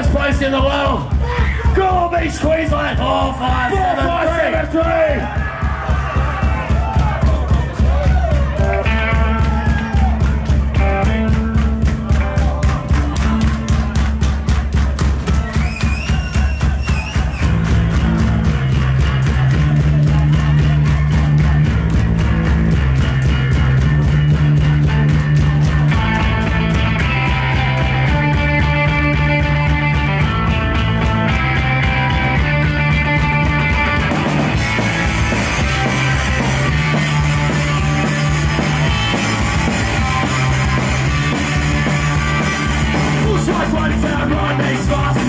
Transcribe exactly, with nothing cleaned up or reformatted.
first place in the world. Gore Beach, Queensland. Four, five, seven, Four, five, three. Seven, three. One down, one makes fast.